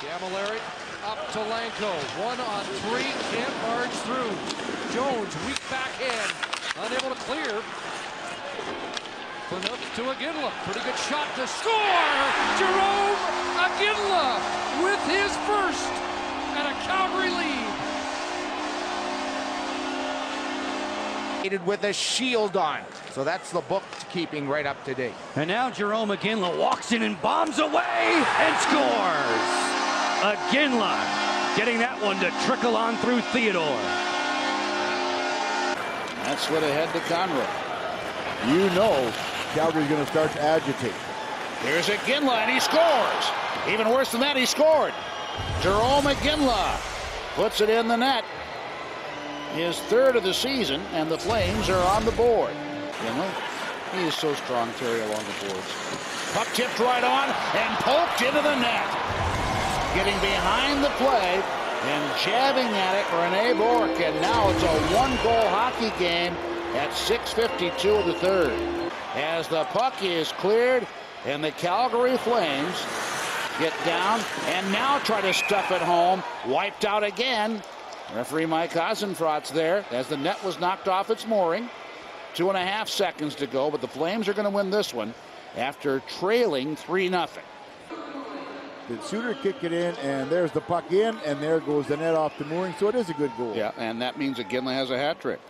Camilleri up to Lanko. 1-on-3, can't barge through. Jones, weak backhand, unable to clear. Put up to Iginla. Pretty good shot to score. Jarome Iginla with his first and a Calgary lead. With a shield on. So that's the bookkeeping right up to date. And now Jarome Iginla walks in and bombs away and scores. Iginla getting that one to trickle on through Theodore. That slid ahead to Conroy. You know Calgary's going to start to agitate. Here's Iginla, and he scores. Even worse than that, he scored. Jarome Iginla puts it in the net. His third of the season, and the Flames are on the board. Iginla, he is so strong, Terry, along the boards. Puck tipped right on and poked into the net. Getting behind the play and jabbing at it, Rene Bourque. And now it's a one-goal hockey game at 6:52 of the third. As the puck is cleared and the Calgary Flames get down and now try to stuff it home. Wiped out again. Referee Mike Hasenfrat's there as the net was knocked off its mooring. 2.5 seconds to go, but the Flames are going to win this one after trailing 3-0. Did Suter kick it in, and there's the puck in, and there goes the net off the mooring, so it is a good goal. Yeah, and that means Iginla has a hat trick.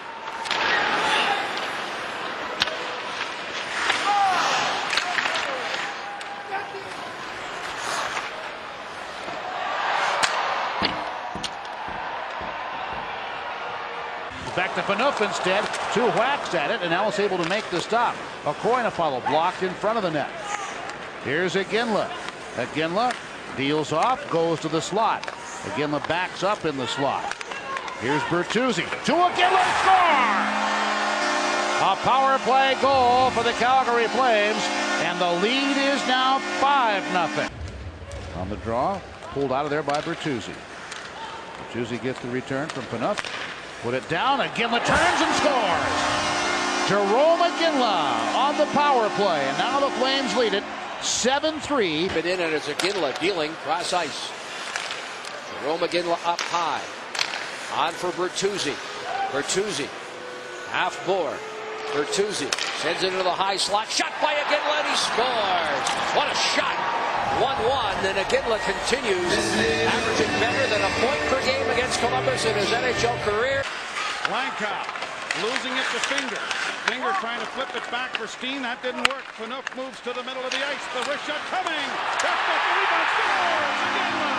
Back to Phaneuf instead. 2 whacks at it, and now is able to make the stop. Koinafalo blocked in front of the net. Here's Iginla. Iginla deals off, goes to the slot. Iginla backs up in the slot. Here's Bertuzzi. To Iginla, score! A power play goal for the Calgary Flames, and the lead is now 5-0. On the draw, pulled out of there by Bertuzzi. Bertuzzi gets the return from Phaneuf. Put it down, Iginla turns and scores! Jarome Iginla on the power play, and now the Flames lead it 7-3. Been in, and it's Iginla dealing cross ice. Jarome Iginla up high. On for Bertuzzi. Bertuzzi, half board. Bertuzzi sends it into the high slot. Shot by Iginla, and he scores! What a shot! 1-1, and Iginla continues averaging better than a point per game against Columbus in his NHL career. Lankow losing it to Finger. Finger trying to flip it back for Steen. That didn't work. Phaneuf moves to the middle of the ice. The wrist shot coming. That's got the rebound. Scores! Iginla!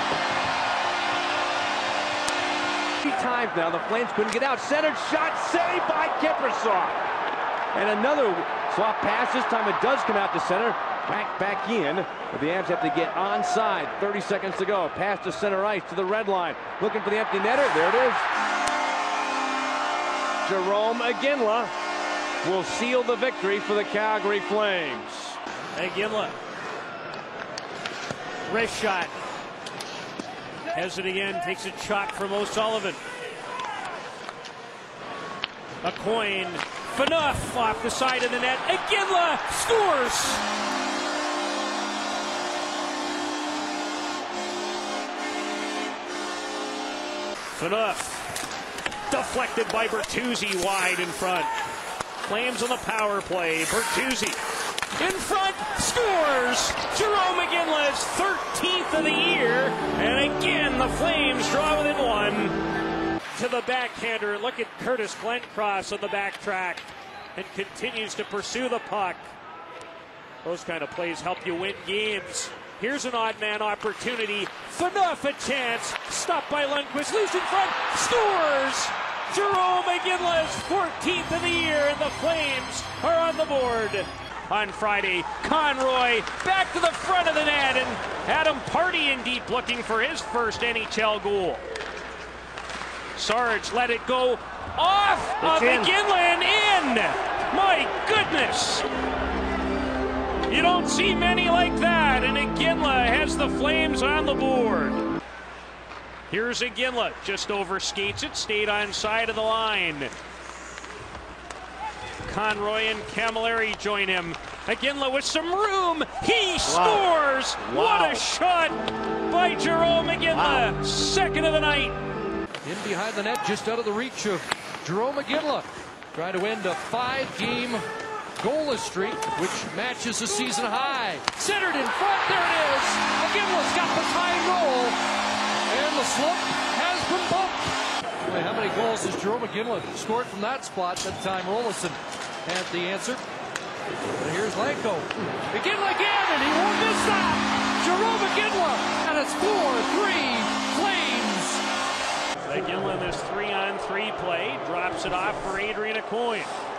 3 times now the Flames couldn't get out. Centered shot saved by Kiprusoff. And another swap pass. This time it does come out to center. Back in, but the Avs have to get onside. 30 seconds to go. Pass to center ice to the red line. Looking for the empty netter. There it is. Jarome Iginla will seal the victory for the Calgary Flames. Iginla. Wrist shot. Has it again. Takes a shot from O'Sullivan. A coin. Phaneuf off the side of the net. Iginla scores! Phaneuf deflected by Bertuzzi wide in front. Flames on the power play. Bertuzzi in front, scores! Jarome Iginla's 13th of the year, and again the Flames draw within 1. To the backhander, look at Curtis Glencross on the backtrack, and continues to pursue the puck. Those kind of plays help you win games. Here's an odd man opportunity. Phaneuf a chance. Stopped by Lundqvist. Loose in front. Scores! Jarome Iginla's 14th of the year, and the Flames are on the board. On Friday, Conroy back to the front of the net, and Adam Party in deep looking for his first NHL goal. Sarge let it go off of Iginla and in. My goodness. You don't see many like that, and Iginla has the Flames on the board. Here's Iginla, just overskates it, stayed on side of the line. Conroy and Camilleri join him. Iginla with some room. He scores. What a shot by Jarome Iginla. Second of the night. In behind the net, just out of the reach of Jarome Iginla. Trying to end a 5-game goalless streak, which matches the season high. Centered in front. There it is. Iginla's got the tying goal. And the slump has been bumped. Boy, how many goals has Jarome Iginla scored from that spot? That time Rolison had the answer. But here's Lanko. Iginla again, and he won't miss that. Jarome Iginla, and it's 4-3 Flames. Iginla in this 3-on-3 play drops it off for Adrian Aucoin.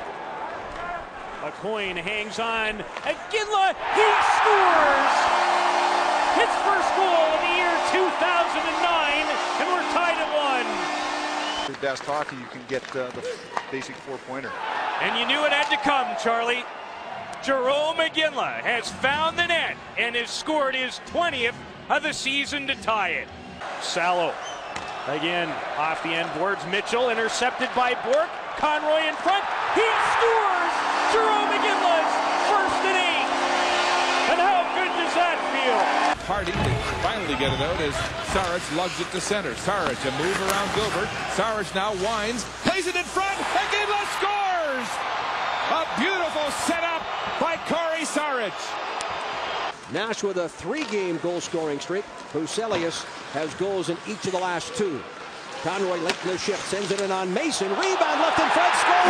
Aucoin hangs on. Iginla, he scores! His first goal of the year 2009, and we're tied at 1. The best hockey, you can get the basic 4-pointer. And you knew it had to come, Charlie. Jarome Iginla has found the net and has scored his 20th of the season to tie it. Salo again off the end boards. Mitchell intercepted by Bork. Conroy in front. He scores! Jarome Iginla's first and 8. And how good does that feel? Hardy to finally get it out as Saric lugs it to center. Saric, a move around Gilbert. Saric now winds, plays it in front. Iginla scores! A beautiful setup by Corey Saric. Nash with a 3-game goal-scoring streak. Huselius has goals in each of the last 2. Conroy linking the shift, sends it in on Mason. Rebound left in front, score!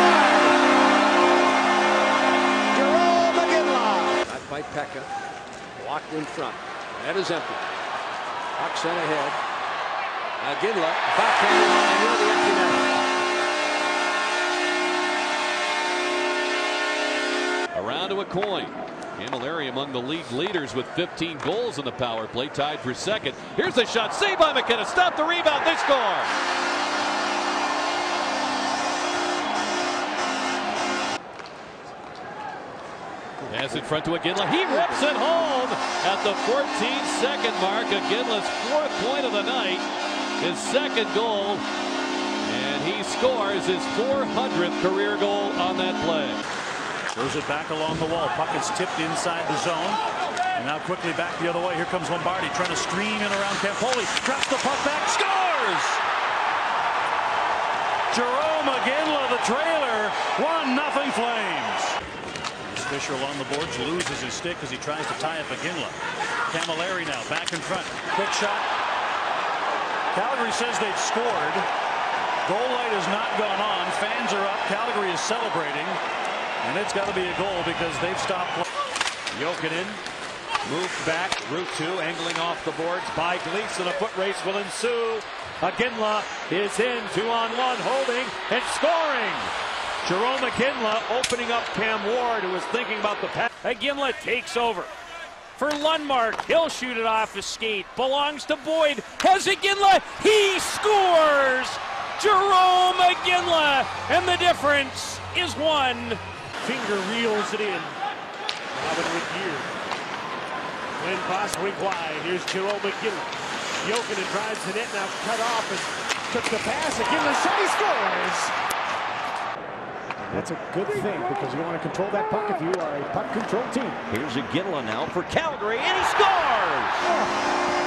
Jarome Iginla. Got by Pekka. Blocked in front. Net is empty. Puck sent ahead. Iginla backhand and near the empty net. Around to Aucoin. Camilleri among the league leaders with 15 goals in the power play, tied for second. Here's a shot, saved by McKenna. Stop the rebound, they score. Pass in front to Iginla. He rips it home at the 14-second mark. Iginla's 4th point of the night, his 2nd goal, and he scores his 400th career goal on that play. Throws it back along the wall. Puck is tipped inside the zone. And now quickly back the other way. Here comes Lombardi trying to stream in around Campoli. Drops the puck back. Scores! Jarome Iginla, the trailer. 1-0 Flames. Fisher along the boards loses his stick as he tries to tie up Iginla. Camilleri now back in front. Quick shot. Calgary says they've scored. Goal light has not gone on. Fans are up. Calgary is celebrating. And it's got to be a goal because they've stopped. Jokinen moved back, route 2, angling off the boards by Gleason. A foot race will ensue. Iginla is in, 2-on-1, holding and scoring. Jarome Iginla opening up Cam Ward, who was thinking about the pass. Iginla takes over. For Lundmark, he'll shoot it off his skate. Belongs to Boyd. Has Iginla. He scores! Jarome Iginla, and the difference is 1. Finger reels it in. Robin with gear. When possibly wide. Here's Jarome Iginla. Jokinen drives the net, now cut off and took the pass. Iginla shot, he scores! That's a good thing because you want to control that puck if you are a puck control team. Here's Iginla now for Calgary, and he scores! Oh.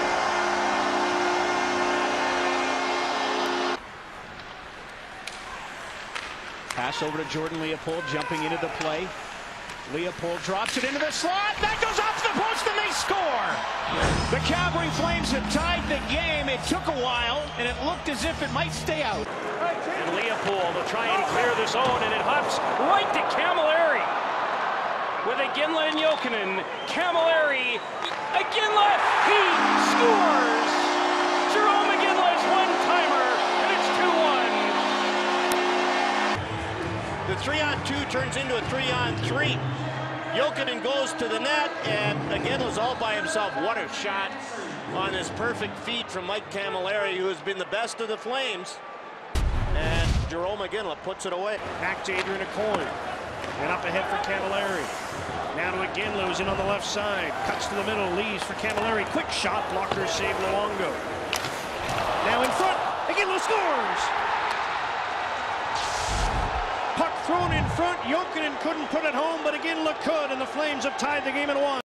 Pass over to Jordan Leopold, jumping into the play. Leopold drops it into the slot. That goes off the post, and they score. The Calgary Flames have tied the game. It took a while, and it looked as if it might stay out. And Leopold will try and clear the zone, and it hops right to Camilleri. With Iginla and Jokinen, Camilleri, Iginla, he scores! Jarome Iginla's one-timer, and it's 2-1. The 3-on-2 turns into a 3-on-3. Jokinen goes to the net, and Iginla's all by himself. What a shot on this perfect feed from Mike Camilleri, who has been the best of the Flames. And Jarome Iginla puts it away. Back to Adrian Aucoin. And up ahead for Camilleri. Now to Iginla, who's in on the left side. Cuts to the middle, leaves for Camilleri. Quick shot, blocker save Luongo. Now in front, Iginla scores! Puck thrown in front. Jokinen couldn't put it home, but Iginla could, and the Flames have tied the game at 1.